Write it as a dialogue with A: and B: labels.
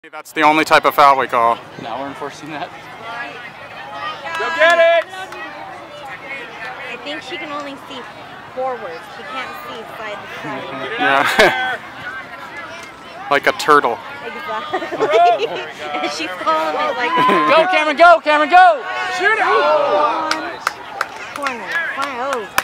A: That's the only type of foul we call.
B: Now we're enforcing that.
C: Go get it!
D: I think she can only see forwards. She can't see side to side.
A: Yeah. Like a turtle.
D: Exactly. And she's calling it like
B: Go, Cameron, go! Cameron, go!
C: Shoot it!
D: Oh. Corner. Fine. Oh.